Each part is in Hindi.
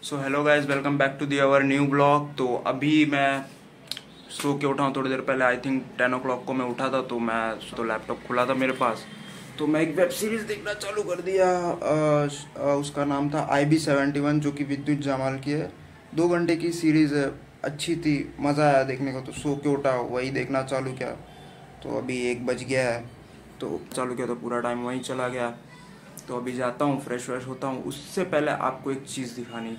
So hello guys, welcome back to the our new blog. तो अभी मैं सो के उठा हूँ थोड़ी देर पहले। आई थिंक 10 o'clock को मैं उठा था, तो लैपटॉप खुला था मेरे पास, तो मैं एक वेब सीरीज देखना चालू कर दिया। उसका नाम था IB71, जो कि विद्युत जामाल की है। 2 घंटे की सीरीज़ है, अच्छी थी, मज़ा आया देखने को। तो सो के उठा, वही देखना चालू किया। तो अभी 1 बज गया है, तो चालू किया तो पूरा टाइम वहीं चला गया। तो अभी जाता हूँ, फ्रेश होता हूँ। उससे पहले आपको एक चीज़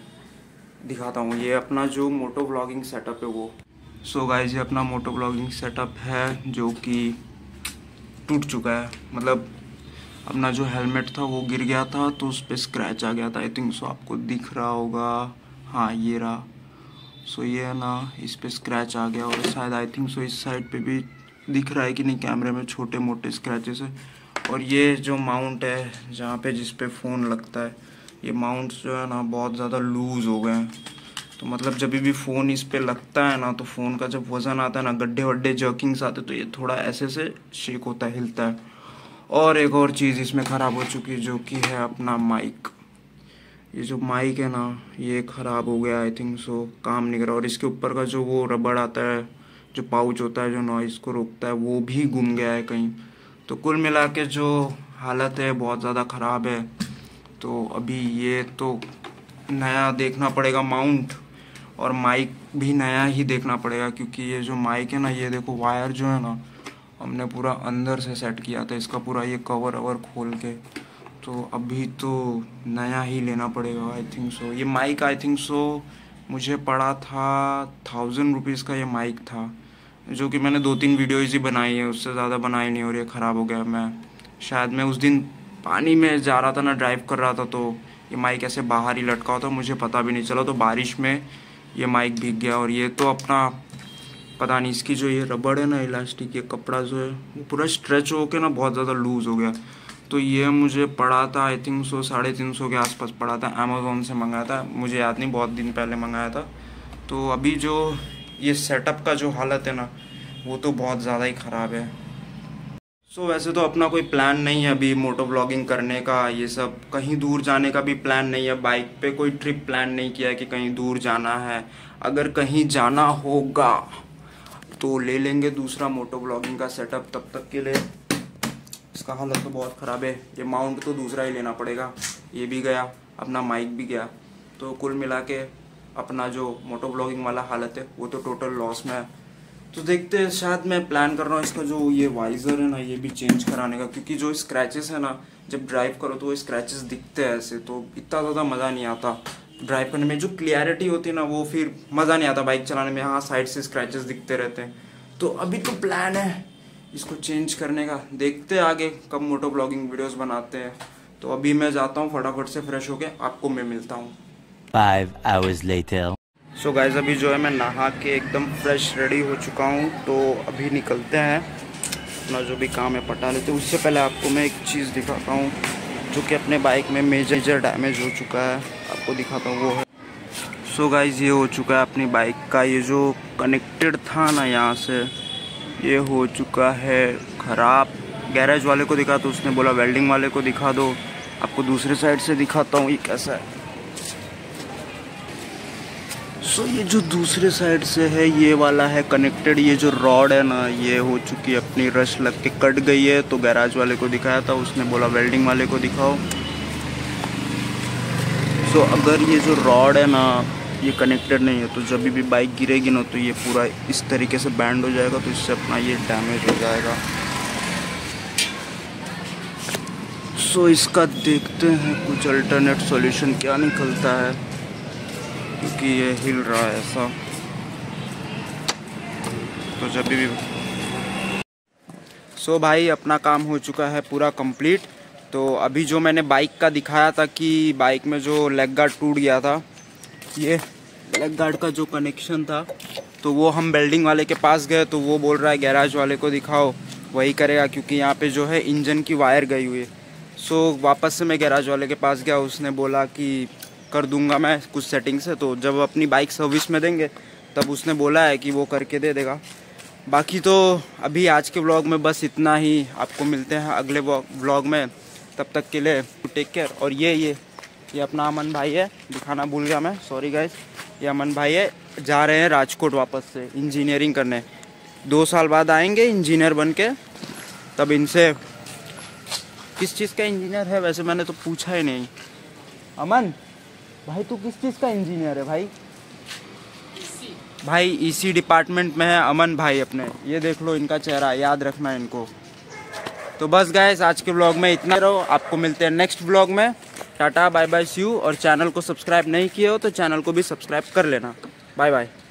दिखाता हूँ। ये अपना जो मोटो व्लॉगिंग सेटअप है वो। सो गाइस, ये अपना मोटो व्लॉगिंग सेटअप है जो कि टूट चुका है। मतलब अपना जो हेलमेट था वो गिर गया था, तो उस पर स्क्रैच आ गया था। आई थिंक सो आपको दिख रहा होगा, हाँ ये रहा। सो ये है ना, इस पे स्क्रैच आ गया। और शायद आई थिंक सो इस साइड पे भी दिख रहा है कि नहीं कैमरे में, छोटे मोटे स्क्रैचेस है। और ये जो माउंट है जहाँ पे जिस पे फ़ोन लगता है, ये माउंट्स जो है ना बहुत ज़्यादा लूज़ हो गए हैं। तो मतलब जब भी फ़ोन इस पे लगता है ना, तो फ़ोन का जब वज़न आता है ना, गड्ढे वड्ढे जर्किंग्स आते, तो ये थोड़ा ऐसे से शेक होता है, हिलता है। और एक और चीज़ इसमें ख़राब हो चुकी है, जो कि है अपना माइक। ये जो माइक है ना, ये ख़राब हो गया। आई थिंक सो काम नहीं कर रहा। और इसके ऊपर का जो वो रबड़ आता है, जो पाउच होता है जो नॉइज़ को रोकता है, वो भी गुम गया है कहीं। तो कुल मिला के जो हालत है बहुत ज़्यादा ख़राब है। तो अभी ये तो नया देखना पड़ेगा माउंट, और माइक भी नया ही देखना पड़ेगा। क्योंकि ये जो माइक है ना, ये देखो वायर जो है ना, हमने पूरा अंदर से सेट किया था इसका, पूरा ये कवर ववर खोल के। तो अभी तो नया ही लेना पड़ेगा आई थिंक सो। ये माइक आई थिंक सो मुझे पड़ा था 1000 रुपीज़ का। ये माइक था जो कि मैंने 2-3 वीडियोज़ ही बनाई है, उससे ज़्यादा बनाई नहीं। और ये ख़राब हो गया। मैं उस दिन पानी में जा रहा था ना, ड्राइव कर रहा था, तो ये माइक ऐसे बाहर ही लटका हुआ था, मुझे पता भी नहीं चला। तो बारिश में ये माइक भीग गया। और ये तो अपना पता नहीं, इसकी जो ये रबड़ है ना, इलास्टिक, ये कपड़ा जो है वो पूरा स्ट्रेच हो के ना बहुत ज़्यादा लूज़ हो गया। तो ये मुझे पड़ा था आई थिंक सो 350 के आसपास पड़ा था। अमेज़ोन से मंगाया था, मुझे याद नहीं, बहुत दिन पहले मंगाया था। तो अभी जो ये सेटअप का जो हालत है ना, वो तो बहुत ज़्यादा ही ख़राब है। सो वैसे तो अपना कोई प्लान नहीं है अभी मोटो व्लॉगिंग करने का, ये सब कहीं दूर जाने का भी प्लान नहीं है। बाइक पे कोई ट्रिप प्लान नहीं किया है कि कहीं दूर जाना है। अगर कहीं जाना होगा तो ले लेंगे दूसरा मोटो व्लॉगिंग का सेटअप। तब तक के लिए इसका हालत तो बहुत ख़राब है। ये माउंट तो दूसरा ही लेना पड़ेगा। ये भी गया, अपना माइक भी गया। तो कुल मिला के अपना जो मोटो व्लॉगिंग वाला हालत है वो तो टोटल लॉस में है। तो देखते हैं, शायद मैं प्लान कर रहा हूँ इसका जो ये वाइज़र है ना, ये भी चेंज कराने का। क्योंकि जो स्क्रैचेस है ना, जब ड्राइव करो तो वो स्क्रैचेस दिखते हैं ऐसे, तो इतना ज़्यादा मज़ा नहीं आता ड्राइव करने में। जो क्लियरिटी होती है ना, वो फिर मज़ा नहीं आता बाइक चलाने में। हाँ, साइड से स्क्रैचेस दिखते रहते हैं। तो अभी तो प्लान है इसको चेंज करने का। देखते हैं आगे कब मोटो ब्लॉगिंग वीडियोस बनाते हैं। तो अभी मैं जाता हूँ फटाफट से फ्रेश होके, आपको मैं मिलता हूँ 5 hours later. सो गाइज, अभी जो है मैं नहा के एकदम फ्रेश रेडी हो चुका हूँ। तो अभी निकलते हैं, अपना जो भी काम है पटा लेते हैं। उससे पहले आपको मैं एक चीज़ दिखाता हूँ जो कि अपने बाइक में मेजर डैमेज हो चुका है, आपको दिखाता हूँ वो है। सो गाइज, ये हो चुका है अपनी बाइक का, ये जो कनेक्टेड था ना यहाँ से, ये हो चुका है ख़राब। गैरेज वाले को दिखा तो उसने बोला वेल्डिंग वाले को दिखा दो। आपको दूसरे साइड से दिखाता हूँ ये कैसा है। सो ये जो दूसरे साइड से है, ये वाला है कनेक्टेड। ये जो रॉड है ना, ये हो चुकी है अपनी, रश लग के कट गई है। तो गैराज वाले को दिखाया था, उसने बोला वेल्डिंग वाले को दिखाओ। सो अगर ये जो रॉड है ना, ये कनेक्टेड नहीं है, तो जब भी बाइक गिरेगी ना, तो ये पूरा इस तरीके से बैंड हो जाएगा। तो इससे अपना ये डैमेज हो जाएगा। सो इसका देखते हैं कुछ अल्टरनेट सॉल्यूशन क्या निकलता है, क्योंकि ये हिल रहा है ऐसा। तो जब भी सो भाई, अपना काम हो चुका है पूरा कंप्लीट। तो अभी जो मैंने बाइक का दिखाया था कि बाइक में जो लेग गार्ड टूट गया था, ये लेग गार्ड का जो कनेक्शन था, तो वो हम वेल्डिंग वाले के पास गए। तो वो बोल रहा है गैराज वाले को दिखाओ, वही करेगा, क्योंकि यहाँ पे जो है इंजन की वायर गई हुई है। सो वापस से मैं गैराज वाले के पास गया, उसने बोला कि कर दूंगा मैं कुछ सेटिंग से। तो जब अपनी बाइक सर्विस में देंगे तब उसने बोला है कि वो करके दे देगा। बाकी तो अभी आज के व्लॉग में बस इतना ही। आपको मिलते हैं अगले व्लॉग में, तब तक के लिए टेक केयर। और ये ये अपना अमन भाई है, दिखाना भूल गया मैं, सॉरी गाइस। ये अमन भाई है, जा रहे हैं राजकोट वापस से इंजीनियरिंग करने। 2 साल बाद आएंगे इंजीनियर बन के। तब इनसे किस चीज़ का इंजीनियर है वैसे मैंने तो पूछा ही नहीं। अमन भाई तू किस चीज़ का इंजीनियर है भाई? भाई ईसी डिपार्टमेंट में है अमन भाई अपने। ये देख लो इनका चेहरा, याद रखना इनको। तो बस गाइस आज के व्लॉग में इतना रहो, आपको मिलते हैं नेक्स्ट व्लॉग में। Tata bye bye see you. और चैनल को सब्सक्राइब नहीं किए हो तो चैनल को भी सब्सक्राइब कर लेना। Bye bye.